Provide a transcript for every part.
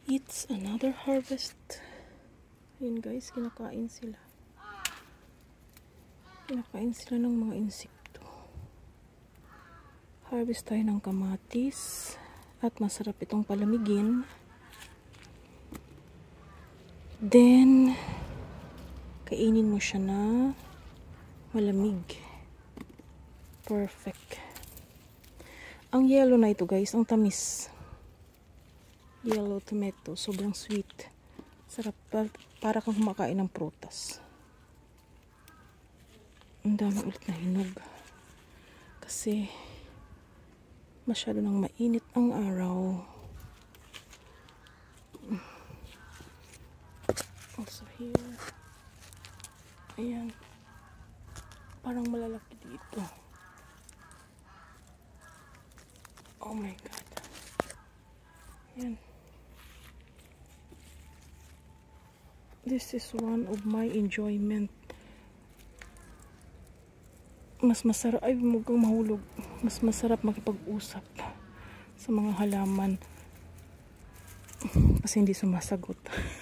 It's another harvest. Ayun guys, kinakain sila. Kinakain sila ng mga insekto. Harvest tayo ng kamatis. At masarap itong palamigin. Then, kainin mo siya na malamig. Perfect. Ang yellow na ito guys, ang tamis. Yellow tomato, sobrang sweet. Sarap, para kang kumakain ng prutas. Ang dami ulit na hinog. Kasi masyado nang mainit ang araw. Also here. Ayan. Parang malalaki dito. Oh my God. Ayan. This is one of my enjoyment. Mas masarap, ay mukhang mahulog. Mas masarap makipag-usap sa mga halaman. Kasi hindi sumasagot.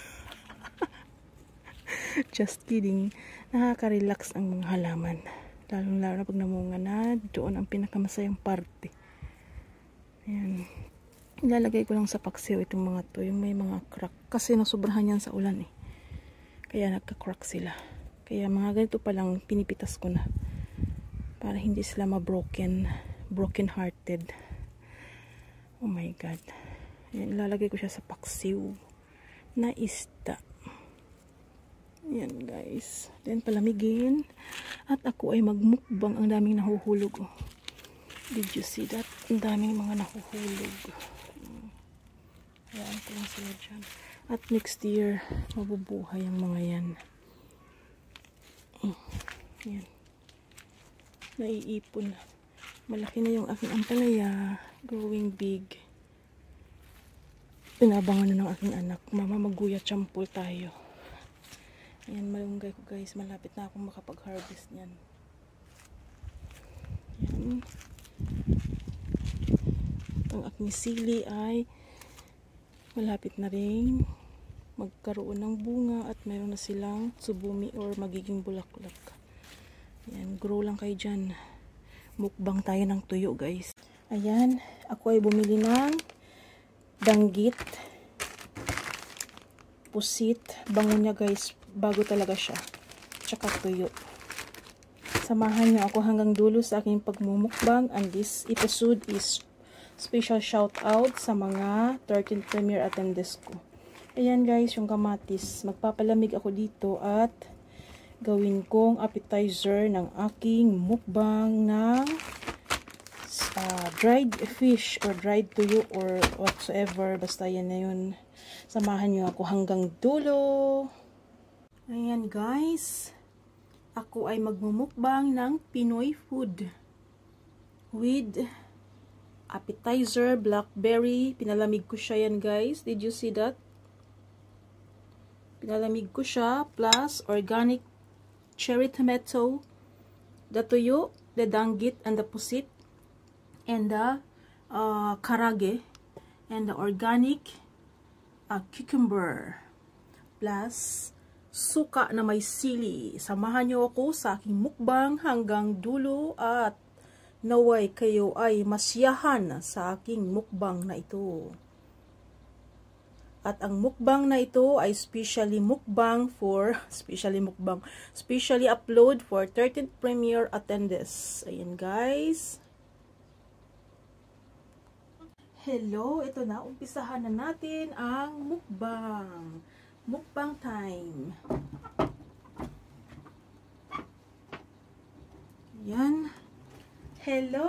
Just kidding. Nakaka-relax ang mga halaman. Lalo na pag namunga na, doon ang pinakamasayang parte. Ayan. Ilalagay ko lang sa paksiw itong mga to, yung may mga crack. Kasi nasubrahan yan sa ulan eh. Kaya nagka-crack sila. Kaya mga ganito pa lang pinipitas ko na. Para hindi sila ma-broken. Broken hearted. Oh my God. Ayan, ilalagay ko siya sa paksiw na isda. Ayan guys. Then palamigin. At ako ay magmukbang. Ang daming nahuhulog. Oh. Did you see that? Ang daming mga nahuhulog. Ayan ko lang sila dyan. At next year, mabubuhay ang mga yan. Ayan. Naiipon. Malaki na yung aking ampalaya. Growing big. Pinabangan na ng aking anak. Mama, magguya champul tayo. Ayan, malunggay ko guys. Malapit na akong makapag-harvest niyan. Ayan. Ang aking sili ay malapit na rin magkaroon ng bunga at mayroon na silang tsubumi or magiging bulaklak. Ayan, grow lang kayo dyan. Mukbang tayo ng tuyo guys. Ayan, ako ay bumili ng danggit, pusit, bango niya guys, bago talaga siya, tsaka tuyo. Samahan niyo ako hanggang dulo sa aking pagmumukbang, and this episode is special shout out sa mga 13th premier attendees ko. Ayan guys, yung kamatis. Magpapalamig ako dito at gawin kong appetizer ng aking mukbang ng dried fish or dried tuyo or whatsoever. Basta yan na yun. Samahan nyo ako hanggang dulo. Ayan guys. Ako ay magmumukbang ng Pinoy food with appetizer, blackberry. Pinalamig ko siya yan guys. Did you see that? Pinalamig ko siya. Plus organic cherry tomato, the tuyo, the danggit, and the pusit, and the karage, and the organic cucumber. Plus suka na may sili. Samahan niyo ako sa aking mukbang hanggang dulo at naway kayo ay masiyahan sa aking mukbang na ito. At ang mukbang na ito ay specially upload for 13th premier attendees. Ayan guys. Hello, ito na. Umpisahan na natin ang mukbang. Mukbang time. Ayan. Hello!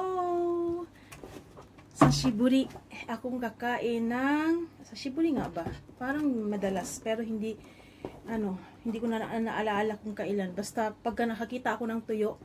Sashiburi. Akong kakain ng sashiburi nga ba? Parang madalas. Pero hindi ko na naalaala kung kailan. Basta pagka nakakita ako ng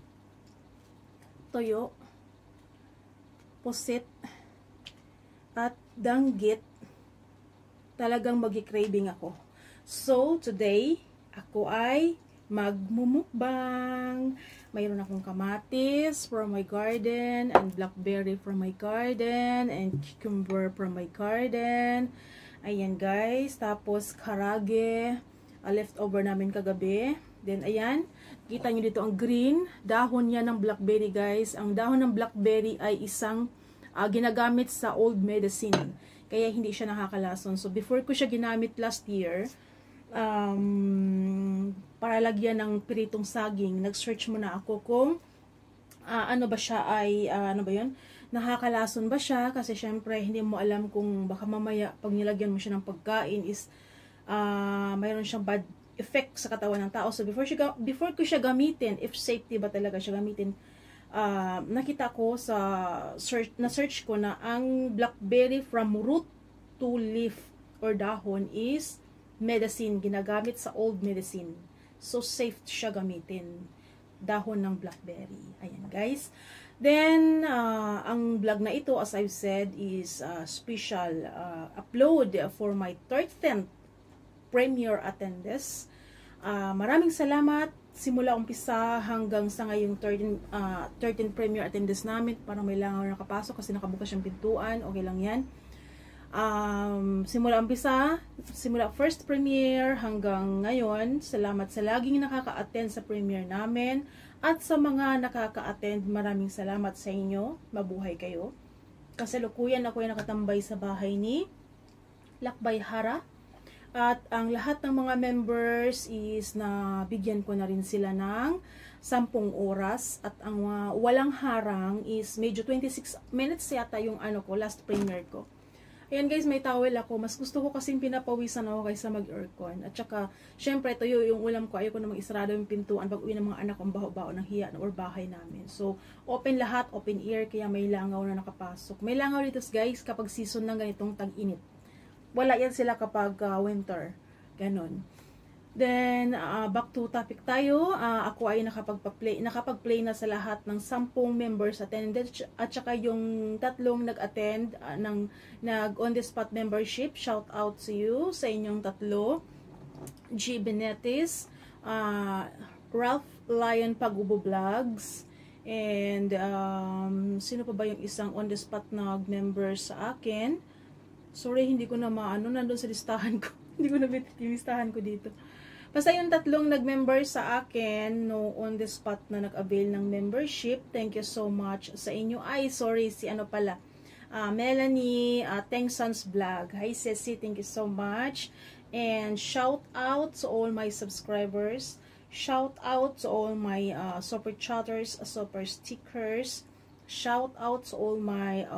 tuyo, pusit, at danggit, talagang magi-craving ako. So, today, ako ay magmumukbang. Mayroon akong kamatis from my garden, and blackberry from my garden, and cucumber from my garden. Ayan guys, tapos karage, leftover namin kagabi. Then ayan, kita nyo dito ang green, dahon niya ng blackberry guys. Ang dahon ng blackberry ay isang ginagamit sa old medicine. Kaya hindi siya nakakalason. So before ko siya ginamit last year, para lagyan ng piritong saging, nag-search muna ako kung ano ba siya ay, ano ba yun? Nakakalason ba siya? Kasi syempre, hindi mo alam kung baka mamaya, pag nilagyan mo siya ng pagkain is, mayroon siyang bad effect sa katawan ng tao. So, before ko siya gamitin, if safety ba talaga siya gamitin, nakita ko sa search ko na ang blackberry from root to leaf or dahon is medicine, ginagamit sa old medicine. So, safe siya gamitin. Dahon ng blackberry. Ayan, guys. Then, ang vlog na ito, as I've said, is special upload for my 13th premiere attendees. Maraming salamat. Simula umpisa hanggang sa ngayong 13 premiere attendees namin. Parang may langaw na nakapasok kasi nakabukas yung pintuan. Okay lang yan. Simula umpisa, simula first premiere hanggang ngayon, salamat sa laging nakaka-attend sa premiere namin. At sa mga nakaka-attend, maraming salamat sa inyo. Mabuhay kayo. Kasalukuyan ako ay nakatambay sa bahay ni Lakbay Hara. At ang lahat ng mga members is na bigyan ko na rin sila ng 10 oras. At ang walang harang is medyo 26 minutes yata yung ano ko, last premiere ko. Ayan guys, may towel ako. Mas gusto ko kasing pinapawisan ako kaysa mag-aircon. At saka, syempre, tuyo yung ulam ko. Ayoko na mag-isarado yung pintuan pag uwi ng mga anak kong baho-baho ng hiya or bahay namin. So, open lahat, open air, kaya may langaw na nakapasok. May langaw dito guys kapag season ng ganitong tag-init. Wala yan sila kapag winter. Ganon. Then, back to topic tayo. Ako ay nakapag-play na sa lahat ng 10 members attended at saka yung 3 nag-attend ng on-the-spot membership. Shout out to you sa inyong 3. G. Benetis, Ralph Lion Pagubo Vlogs, and sino pa ba yung isang on-the-spot nag-member sa akin? Sorry, hindi ko na maano, nandun sa listahan ko. Hindi ko na yung listahan ko dito. Basta yung 3 nag-member sa akin, no, on the spot na nag-avail ng membership. Thank you so much sa inyo. Ay, sorry, si ano pala. Melanie, Tengson's Vlog. Hi, Ceci, thank you so much. And shout out to all my subscribers. Shout out to all my super chatters, super stickers. Shout out to all my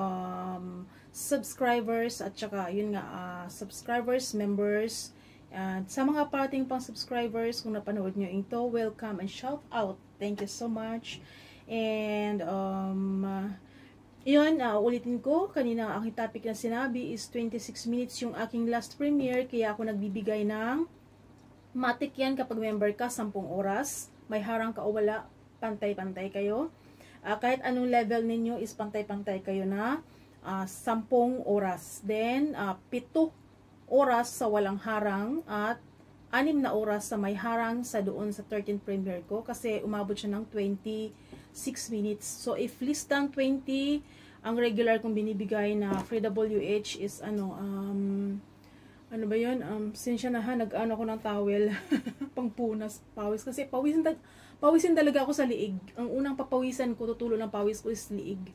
subscribers at saka yun nga, subscribers, members. At sa mga parating pang subscribers, kung napanood nyo ito, welcome and shout out. Thank you so much. And, yun, ulitin ko, kanina ang aking topic na sinabi is 26 minutes yung aking last premiere, kaya ako nagbibigay ng matik yan kapag member ka, 10 oras. May harang ka o wala, pantay-pantay kayo. Kahit anong level ninyo is pantay-pantay kayo na 10 oras. Then, 7 oras sa walang harang at 6 na oras sa may harang sa doon sa 13th premiere ko kasi umabot siya ng 26 minutes. So if less than 20, ang regular kong binibigay na free WH is ano ba yun? Sinsya na ha, nag-ano ko ng towel pangpunas, pawis kasi pawisin talaga ako sa liig. Ang unang papawisan ko, tutulo ng pawis ko is liig.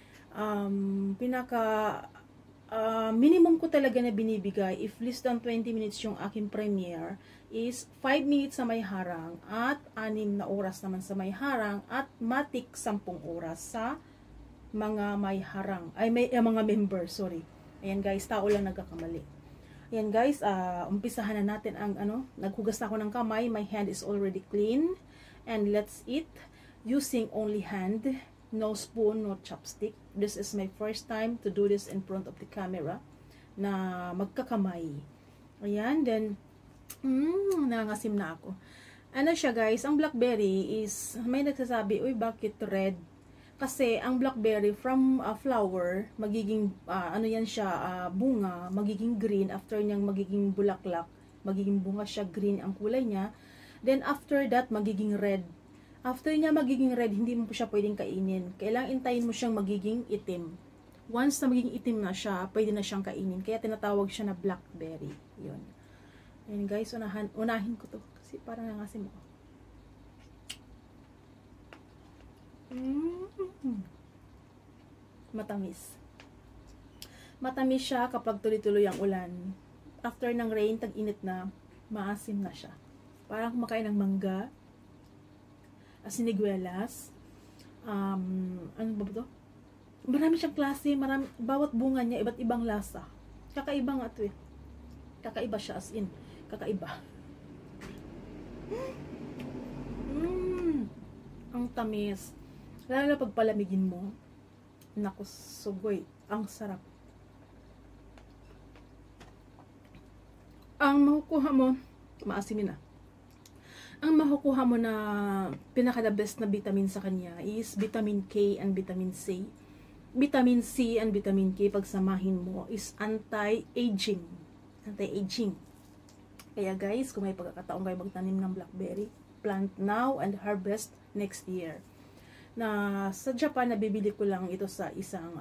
Minimum ko talaga na binibigay if less than 20 minutes yung aking premiere is 5 minutes sa may harang at 6 na oras naman sa may harang at matik 10 oras sa mga may harang ay mga member, sorry. Ayan guys, tao lang nagkakamali. Ayan guys, umpisahan na natin ang naghugas na ako ng kamay, my hand is already clean and let's eat using only hand. No spoon, no chopstick. This is my first time to do this in front of the camera na magkakamay. Ayan, then nangangasim na ako. Ano siya guys, ang blackberry is, may nagsasabi, uy bakit red? Kasi ang blackberry from flower, magiging, ano yan siya, bunga, magiging green, after niyang magiging bulaklak, magiging bunga siya, green ang kulay niya. Then after that, magiging red. After niya magiging red, hindi mo po siya pwedeng kainin. Kailangan intayin mo siyang magiging itim Once na maging itim na siya, pwede na siyang kainin. Kaya tinatawag siya na blackberry. Yun. Ayan guys, unahin ko to. Kasi parang nangasim ako. Matamis. Matamis siya kapag tuloy-tuloy ang ulan. After ng rain, tag-init na, maasim na siya. Parang kumakain ng mangga, siniguelas, ano ba ito? Marami siyang klase, bawat bunga niya, iba't ibang lasa. Kakaiba nga ito eh. Kakaiba siya as in. Kakaiba. Ang tamis. Lalo na pag palamigin mo. Naku, sugoy. Ang sarap. Ang makukuha mo, maasimin na. Ang makukuha mo na pinaka-the best na vitamin sa kanya is vitamin K and vitamin C. Vitamin C and vitamin K, pagsamahin mo, is anti-aging. Anti-aging. Kaya guys, kung may pagkakataon kayo magtanim ng blackberry, plant now and harvest next year. Na sa Japan, nabibili ko lang ito sa isang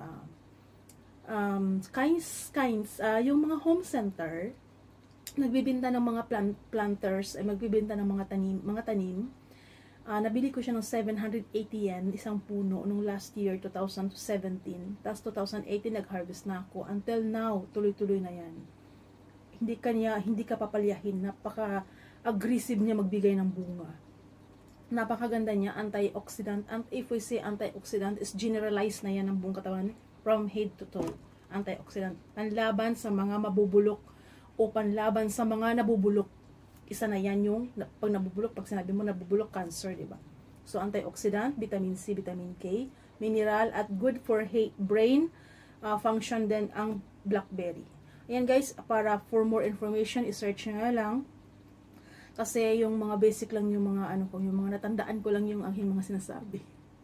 yung mga home center, nagbibenta ng mga planters, ay magbibenta ng mga tanim. Nabili ko siya ng 780 yen, isang puno, nung last year, 2017. Tapos 2018, nag-harvest na ako. Until now, tuloy-tuloy na yan. Hindi ka papalyahin. Napaka-aggressive niya magbigay ng bunga. Napakaganda niya, antioxidant. And if we say antioxidant, is generalized na yan ng buong katawan, from head to toe. Antioxidant. Panlaban sa mga mabubulok o panlaban sa mga nabubulok. Isa na yan yung, pag nabubulok, pag sinabi mo nabubulok, cancer, diba? So, antioxidant, vitamin C, vitamin K, mineral, at good for brain function din ang blackberry. Ayan guys, para for more information, isearch nyo lang. Kasi yung mga basic lang yung mga yung mga natandaan ko lang yung aking mga sinasabi.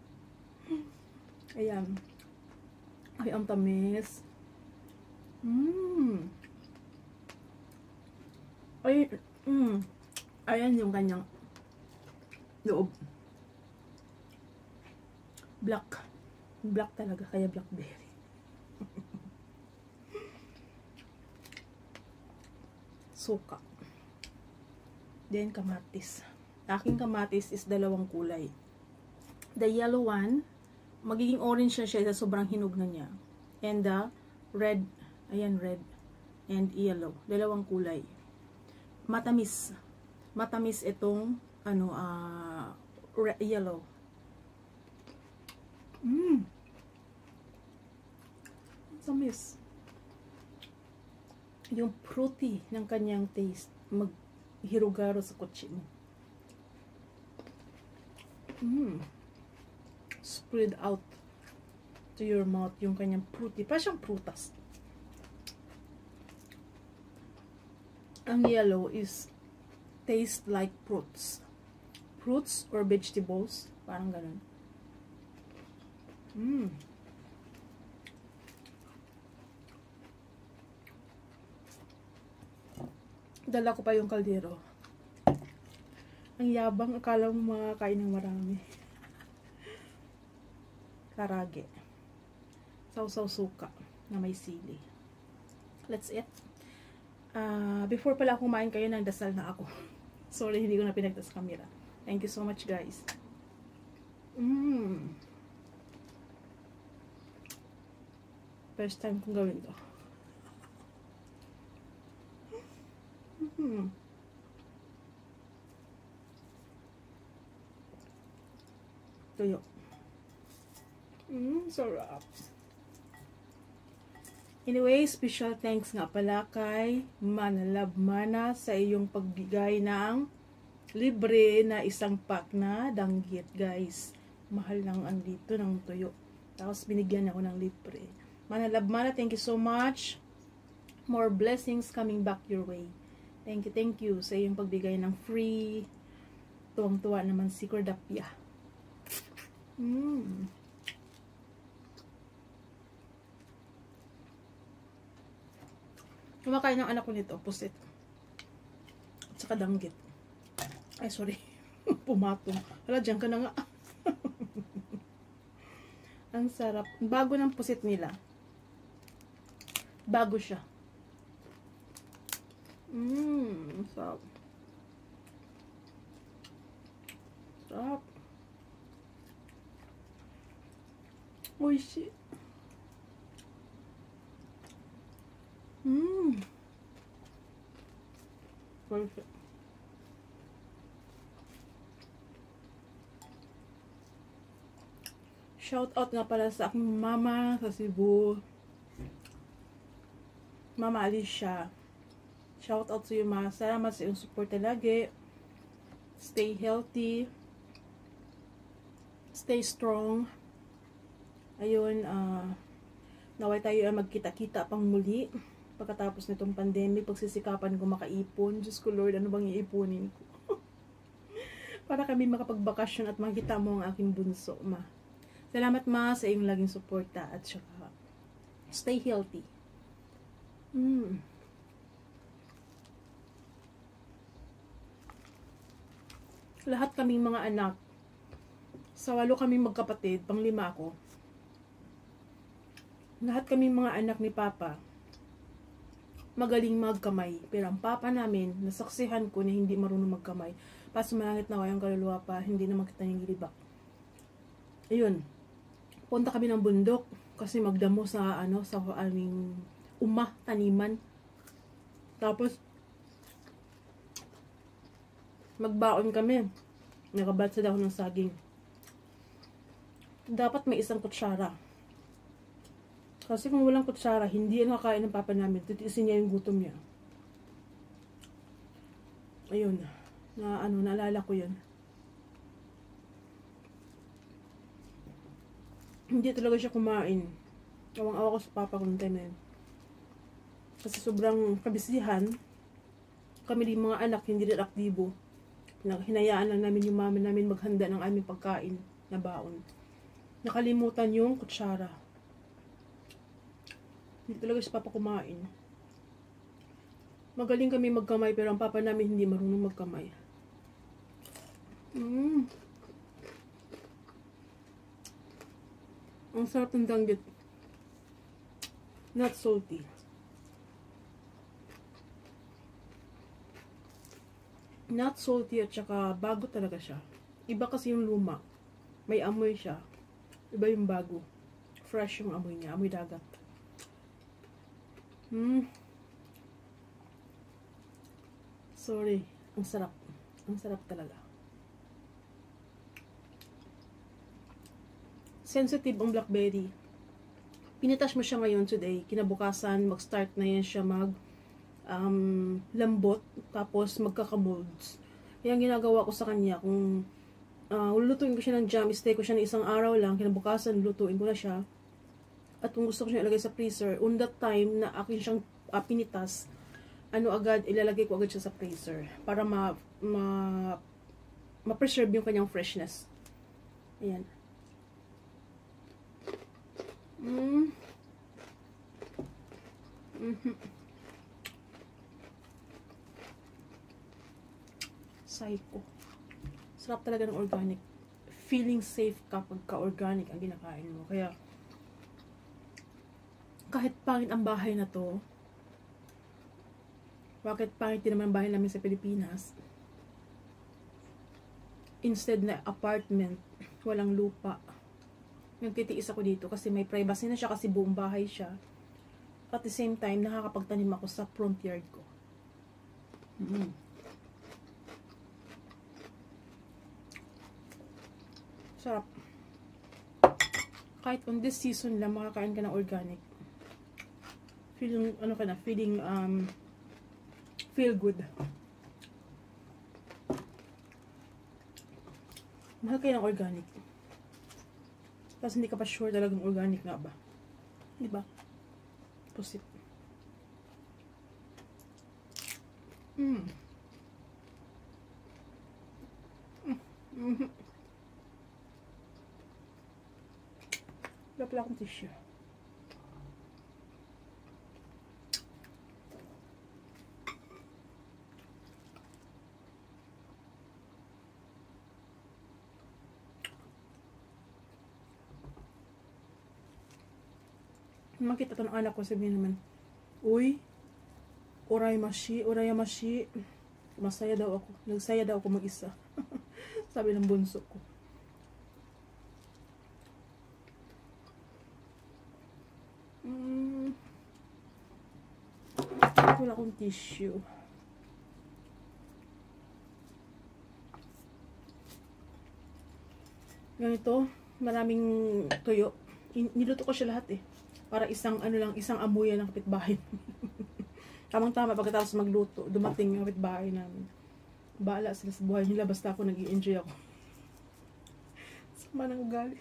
Ayan. Ay, ang tamis. Ay, ayan yung kanyang loob. Black. Black talaga, kaya blackberry. Suka. Then kamatis. Aking kamatis is dalawang kulay. The yellow one, magiging orange na siya sa sobrang hinog na niya. And the red, ayan red and yellow, dalawang kulay. Matamis. Matamis itong yellow. Matamis. Yung fruity ng kanyang taste, maghirugaro sa kutsi mo. Spread out to your mouth yung kanyang fruity. Parang siyang prutas. Ang yellow is taste like fruits. Fruits or vegetables. Parang ganun. Dala ko pa yung kaldero. Ang yabang, akala mo makakain ng marami. Karage. Sausaw suka na may sili. Let's eat. Before pala kumain kayo, ng dasal na ako. Sorry, hindi ko na pinagtas camera. Thank you so much, guys. First time kong gawin to. Tuyo. Sarap. Anyway, special thanks nga pala kay Manalab Mana sa iyong pagbigay ng libre na isang pack na danggit, guys. Mahal lang ang dito ng tuyo. Tapos binigyan ako ng libre. Manalab Mana, thank you so much. More blessings coming back your way. Thank you sa iyong pagbigay ng free. Tuwang-tuwa naman si Kordapia. Kumakain ng anak ko nito, pusit. At saka danggit. Ay, sorry. Pumatong. Hala, dyan ka na nga. Ang sarap. Bago ng pusit nila. Bago siya. Sarap. Sarap. Oishi. Perfect. Shout out nga pala sa aking mama sa Cebu. Mama Alicia. Shout out sa iyo, ma. Salamat sa iyong support lagi. Stay healthy. Stay strong. Ayun, naway tayo ay magkita-kita pang muli. Pagkatapos nitong pandemic, pagsisikapan ko makaipon. Diyos ko Lord, ano bang iipunin ko? Para kami makapagbakasyon at makita mo ang aking bunso, ma. Salamat, ma, sa iyong laging suporta at saka stay healthy. Lahat kaming mga anak, sa 8 kaming magkapatid, pang 5 ako. Lahat kaming mga anak ni Papa, magaling magkamay. Pero ang Papa namin, nasaksihan ko na hindi marunong magkamay. Pasumangit na kayang kaluluwa pa, hindi na makita niyang gilibak. Ayun. Punta kami ng bundok kasi magdamo sa sa aming taniman. Tapos magbaon kami. Nakabat sa dahon ng saging. Dapat may isang kutsara. Kasi kung walang kutsara, hindi yan kakain ng Papa namin. Titiisin niya yung gutom niya. Ayun. Naalala ko yun. Hindi talaga siya kumain. Awang-awa ko sa Papa ko ng time na yun. Kasi sobrang kabisihan. Kami din mga anak, hindi rin aktibo. Hinayaan lang namin yung mama namin maghanda ng aming pagkain na baon. Nakalimutan yung kutsara. Hindi talaga si Papa kumain. Magaling kami magkamay pero ang Papa namin hindi marunong magkamay. Ang sarap ng danggit. Not salty. Not salty at saka bago talaga siya. Iba kasi yung luma. May amoy siya. Iba yung bago. Fresh yung amoy niya. Amoy dagat. Sorry. Ang sarap. Ang sarap talaga. Sensitive ang blackberry. Pinitas mo siya ngayon today. Kinabukasan, mag-start na yan siya lambot. Tapos magkakamolds. Yan ginagawa ko sa kanya. Kung lulutuin ko siya ng jam, stay ko siya ng isang araw lang. Kinabukasan, lulutuin ko na siya. At kung gusto ko siya ilagay sa freezer, on that time na akin siyang pinitas, agad, ilalagay ko agad siya sa freezer. Para ma-preserve yung kanyang freshness. Ayan. Psycho. Sarap talaga ng organic. Feeling safe kapag ka-organic ang ginakain mo. Kaya, kahit pangit ang bahay na to, bakit pangit din naman ang bahay namin sa Pilipinas, instead na apartment, walang lupa, nagtitiis ako dito kasi may privacy na siya kasi buong bahay siya. At the same time, nakakapagtanim ako sa front yard ko. Sarap. Kahit on this season lang, makakain ka ng organic. Feeling, feel good. Mahal kayo ng organic. Tapos hindi ka pa sure talagang organic nga ba. Diba? Pusit. Wala pala akong tissue. Makita to ng anak ko, sabihin naman, Uy, orayamashi. Masaya daw ako. Nagsaya daw ako mag-isa. Sabi ng bunso ko. Wala akong tissue. Ganito, maraming tuyo. Niluto ko siya lahat eh. Para isang isang amuyan ng kapitbahay. Tamang-tama pagkatapos magluto, dumating yung kapitbahay namin. Baala sila sa buhay nila, basta ako nag-i-enjoy ako. Sama ng ugali.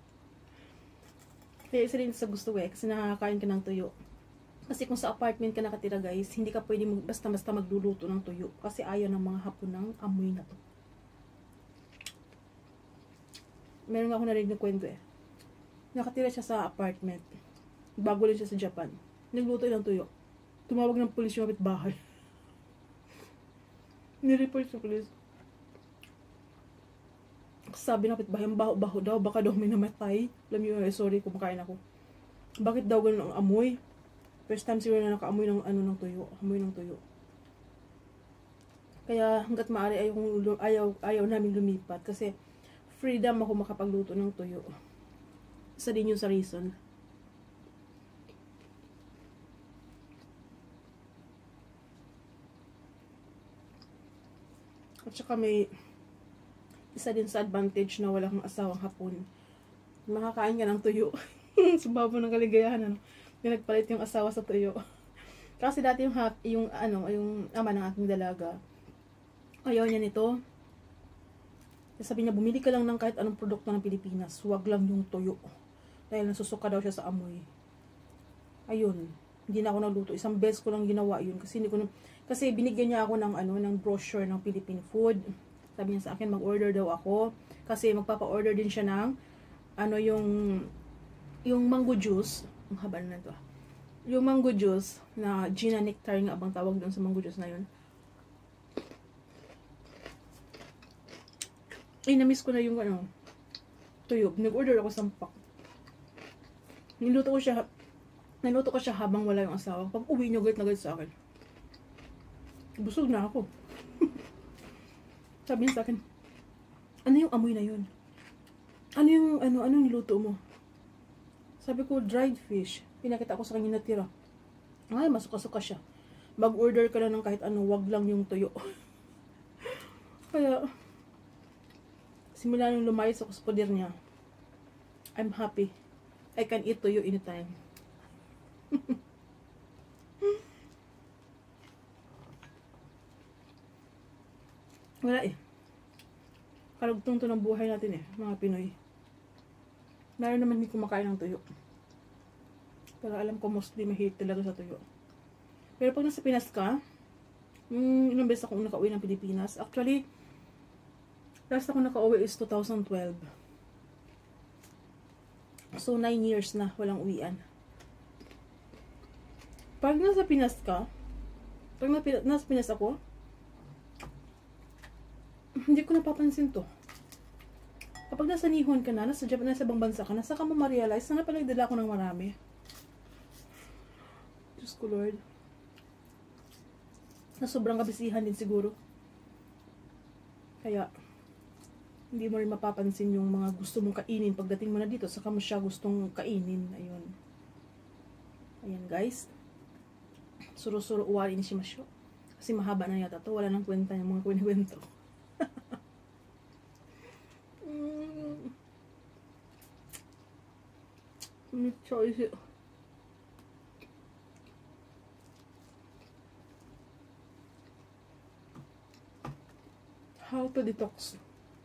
Kaya isa rin sa gusto ko eh, kasi nakakain ka ng tuyo. Kasi kung sa apartment ka nakatira guys, hindi ka pwede basta-basta magluluto ng tuyo. Kasi ayaw ng mga hapon ng amoy na to. Meron nga ako narinig na kwento eh. Nakatira siya sa apartment. Bago lang siya sa Japan. Nagluto ng tuyo. Tumawag ng pulis yung kapitbahay. Nireport sa pulis. Sabi ng kapitbahay, ang baho-baho daw. Baka daw may namatay. Alam niyo, sorry, kumakain ako. Bakit daw ganun ang amoy? First time siguro na nakaamoy ng ng tuyo. Amoy ng tuyo. Kaya hanggat maaari ayaw namin lumipat. Kasi freedom ako makapagluto ng tuyo. Isa din yun sa reason. At saka may isa din sa advantage na wala kang asawang hapon. Makakain ka ng tuyo. Sumabog ng kaligayahan. Ano? Nagpalit yung asawa sa tuyo. Kasi dati yung ama ng aking dalaga, ayaw niya nito. Sabi niya, bumili ka lang ng kahit anong produkto ng Pilipinas. Huwag lang yung tuyo. Dahil nasusuka daw siya sa amoy. Ayun. Hindi na ako nagluto. Isang beses ko lang ginawa yun. Kasi binigyan niya ako ng brochure ng Philippine food. Sabi niya sa akin, mag-order daw ako. Kasi magpapa-order din siya ng yung mango juice. Ang haba na ito. Yung mango juice na Gina Nectar nga abang tawag doon sa mango juice na yun. Na-miss ko na yung tuyo. Nag-order ako sa pack. Niluto ko siya habang wala yung asawa. Pag uwi niyo, galit na galit sa akin. Busog na ako. Sabi niya sa akin, ano yung amoy na yun? Anong niluto mo? Sabi ko, dried fish. Pinakita ko sa kanya natira. Ay, masuka-suka siya. Mag-order ka lang ng kahit ano, wag lang yung tuyo. Kaya, simula nung lumayas ako sa poder niya, I'm happy. I can eat tuyo anytime. Wala eh. Kalugtong to ng buhay natin eh, mga Pinoy. Meron naman hindi kumakain ng tuyo. Pero alam ko mostly mahilig talaga sa tuyo. Pero pag nasa Pinas ka, ilang beses akong nakauwi ng Pilipinas. Actually, last ako nakauwi is 2012. So, 9 years na walang uwian. Pag nasa Pinas ka, nasa Pinas ako, hindi ko napapansin to. Kapag nasa Nihon ka na, nasa Japan, nasa ibang bansa ka na, saka mo ma-realize na pala nagdala ko ng marami. Diyos ko Lord. Na sobrang kabisihan din siguro. Kaya, hindi mo rin mapapansin yung mga gusto mong kainin pagdating mo na dito, saka mo siya gustong kainin. Ayun. Ayan guys. Suro-suro uwari ni Shimasho. Kasi mahaba na yata to. Wala nang kwenta yung mga kwento. Choice. How to detox.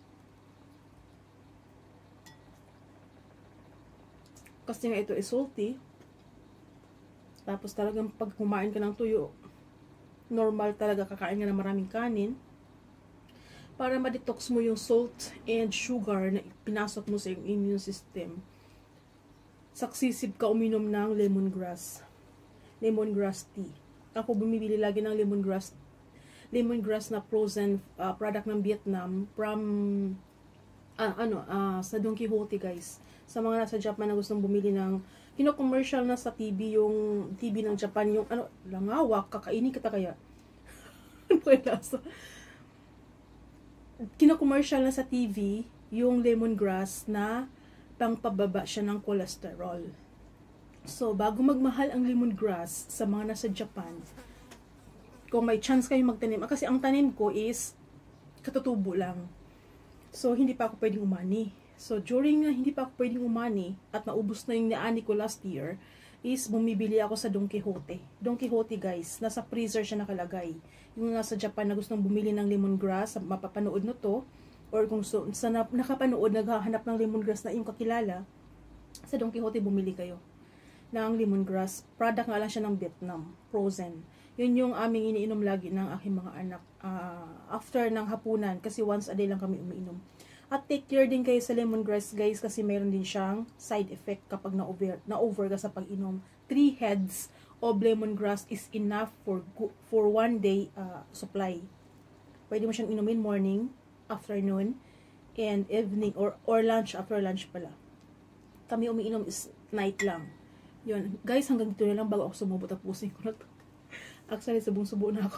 Kasi nga ito is salty. Tapos talagang pag kumain ka ng tuyo, normal talaga kakain ka ng maraming kanin. Para ma-detox mo yung salt and sugar na pinasok mo sa yung immune system. Successive ka uminom ng lemongrass. Lemongrass tea. Ako bumibili lagi ng lemongrass. Lemongrass na frozen product ng Vietnam from sa Don Quixote guys. Sa mga nasa Japan na gustong bumili ng kino-commercial na sa TV, yung TV ng Japan, yung ano, langawak, kakainin kita kaya. Ano kaya lasa? Kino-commercial na sa TV, yung lemongrass na pangpababa siya ng cholesterol. So, bago magmahal ang lemongrass sa mga nasa Japan, kung may chance kayo magtanim, kasi ang tanim ko is katutubo lang. So, hindi pa ako pwedeng umani. So, during na hindi pa ako pwedeng umani at naubos na yung niani ko last year, is bumibili ako sa Don Quixote. Don Quixote, guys, nasa freezer siya nakalagay. Yung nasa Japan na gustong bumili ng lemongrass, mapapanood no to, or kung so, sa nakapanood, naghahanap ng lemongrass na yung kakilala, sa Don Quixote bumili kayo ng lemongrass. Product nga lang siya ng Vietnam, frozen. Yun yung aming iniinom lagi ng aking mga anak after ng hapunan, kasi once a day lang kami umiinom. At take care din kayo sa lemongrass, guys, kasi mayroon din siyang side effect kapag na-over ka sa pag-inom. 3 heads of lemongrass is enough for 1 day supply. Pwede mo siyang inumin morning, afternoon, and evening, or lunch, after lunch pala. Kami umiinom is night lang. Yun. Guys, hanggang dito na lang bago ako sumubot at pusing ko na to. Actually, subong-subo na ako.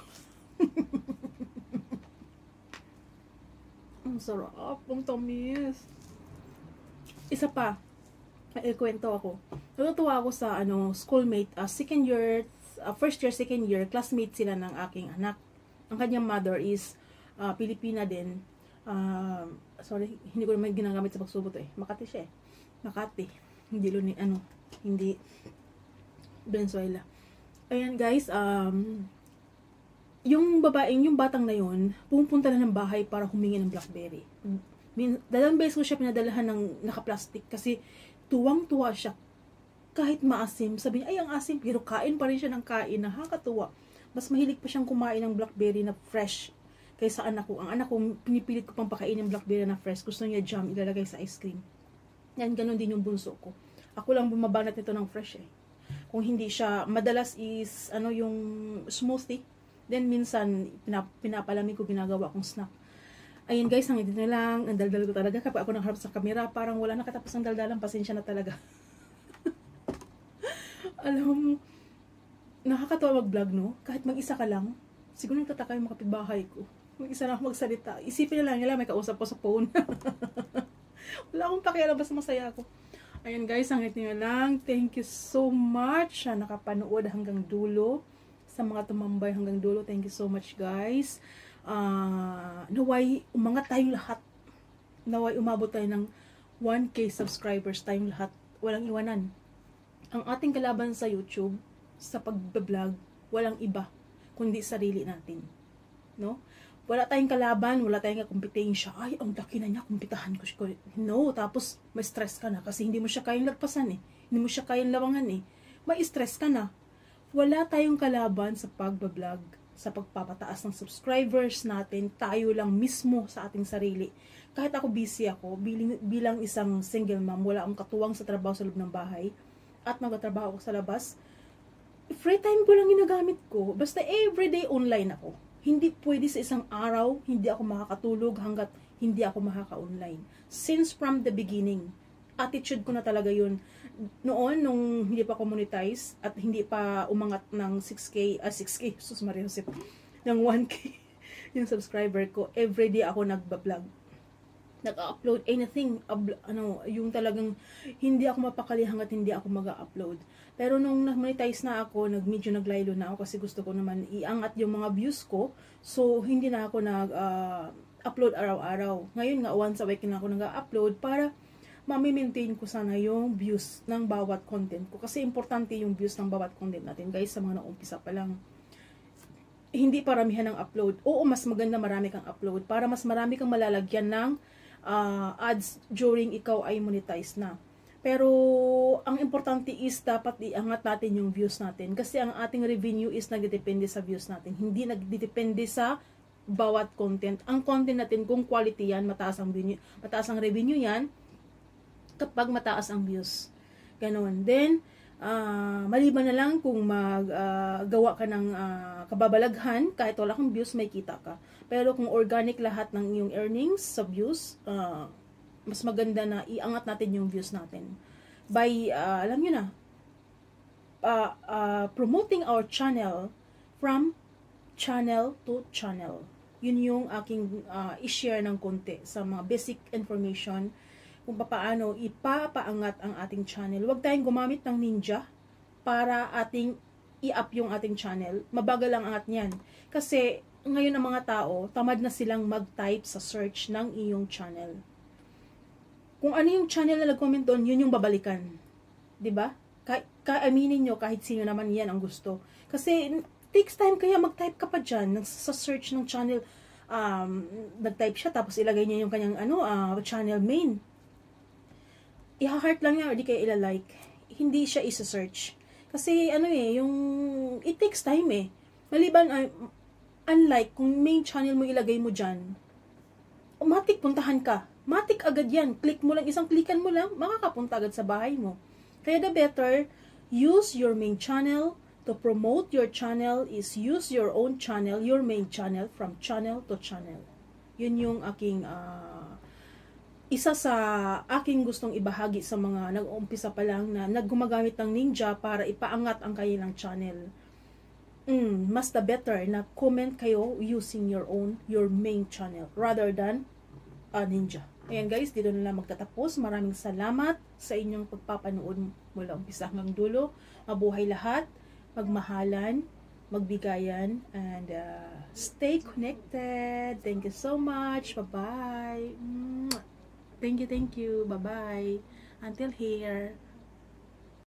Ang sarap. Ang tamis. Isa pa. Kwento ako. Natutuwa ako sa schoolmate, second year, first year, second year, classmate sila ng aking anak. Ang kanyang mother is Pilipina din. Sorry, hindi ko naman ginagamit sa pagsubot Makati siya Makati. Hindi Venezuela. Ayan guys, yung batang na yun, pumunta na ng bahay para humingi ng blackberry. Dalawang beses ko siya pinadalahan ng naka-plastic kasi tuwang-tuwa siya. Kahit maasim, sabi niya, ay ang asim, pero kain pa rin siya ng kain, nakakatuwa. Mas mahilig pa siyang kumain ng blackberry na fresh kaysa anak ko. Ang anak ko, pinipilit ko pang pakain ng blackberry na fresh. Gusto niya jam, ilalagay sa ice cream. Yan, ganun din yung bunso ko. Ako lang bumabanat nito ng fresh Kung hindi siya, madalas is, yung smoothie. Then, minsan, pinapalamig ko, ginagawa kong snack. Ayun guys, hanggang dito na lang. Ang daldal ko talaga. Kapag ako nakaharap sa camera, parang wala nakatapos ng daldalan. Pasensya na talaga. Alam mo, nakakatawa mag-vlog, no? Kahit mag-isa ka lang, siguro nagtataka yung mga kapitbahay ko. Mag-isa lang ako magsalita. Isipin na lang nila, may kausap ko sa phone. Wala akong pakialam, basta masaya ako. Ayun guys, hanggang dito na lang. Thank you so much sa nakapanood hanggang dulo. Sa mga tumambay hanggang dulo, thank you so much guys. Naway umangat tayong lahat. Naway umabot tayo ng 1K subscribers tayong lahat. Walang iwanan. Ang ating kalaban sa YouTube, sa pag-vlog, walang iba kundi sarili natin. No? Wala tayong kalaban, wala tayong kompetensya. Ay, ang laki na niya, kumpitahan ko siya. No, tapos may stress ka na kasi hindi mo siya kayang lagpasan Hindi mo siya kayang lawangan May stress ka na. Wala tayong kalaban sa pag-vlog, sa pagpapataas ng subscribers natin, tayo lang mismo sa ating sarili. Kahit ako busy ako, bilang isang single mom, wala akong katuwang sa trabaho sa loob ng bahay, at magtatrabaho ako sa labas, free time ko lang ginagamit ko. Basta everyday online ako. Hindi pwede sa isang araw, hindi ako makakatulog hanggat hindi ako makaka-online. Since from the beginning, attitude ko na talaga yun. Noon, nung hindi pa monetize at hindi pa umangat ng 6K, sus Maria Josep, ng 1K, yung subscriber ko, everyday ako nagbablog. Nag-upload anything, yung talagang hindi ako mapakali hanggat hindi ako mag-upload. Pero nung monetize na ako, medyo naglaylo na ako kasi gusto ko naman iangat yung mga views ko. So, hindi na ako nag-upload araw-araw. Ngayon nga, once a week na ako nag-upload para ma-maintain ko sana yung views ng bawat content ko. Kasi importante yung views ng bawat content natin, guys, sa mga naumpisa pa lang. Hindi paramihan ng upload. Oo, mas maganda marami kang upload para mas marami kang malalagyan ng ads during ikaw ay monetize na. Pero, ang importante is dapat iangat natin yung views natin. Kasi ang ating revenue is nagdedepende sa views natin. Hindi nagdedepende sa bawat content. Ang content natin, kung quality yan, mataas ang revenue yan, kapag mataas ang views. Ganon. Then, maliban na lang kung maggawa ka ng kababalaghan, kahit wala kang views, may kita ka. Pero kung organic lahat ng iyong earnings sa views, mas maganda na iangat natin yung views natin. By, alam nyo na, promoting our channel from channel to channel. Yun yung aking i-share ng konti sa mga basic information kung paano ipapaangat ang ating channel. Huwag tayong gumamit ng ninja para ating i-up yung ating channel. Mabagal ang angat niyan. Kasi ngayon ang mga tao, tamad na silang mag-type sa search ng iyong channel. Kung ano yung channel na nag-comment doon, yun yung babalikan. 'Di ba? Kaaminin nyo kahit sino naman yan ang gusto. Kasi takes time, kaya mag-type ka pa dyan sa search ng channel. Nag-type siya tapos ilagay niya yung kanyang channel main. I-heart lang niya or di kaya ila-like. Hindi siya isa-search. Kasi it takes time eh. Maliban unlike kung main channel mo ilagay mo dyan, matik puntahan ka. Matik agad yan. Click mo lang, isang klikan mo lang, makakapunta agad sa bahay mo. Kaya the better, use your main channel. To promote your channel is use your own channel, your main channel, from channel to channel. Yun yung aking, isa sa aking gustong ibahagi sa mga nag-uumpisa pa lang na naggumagamit ng ninja para ipaangat ang kanilang channel. Mas the better na comment kayo using your main channel rather than ninja. Ayan guys, dito na lang magtatapos. Maraming salamat sa inyong pagpapanood mula umpisa hanggang dulo. Mabuhay lahat, magmahalan, magbigayan, and stay connected. Thank you so much. Bye-bye. Thank you. Bye-bye. Until here.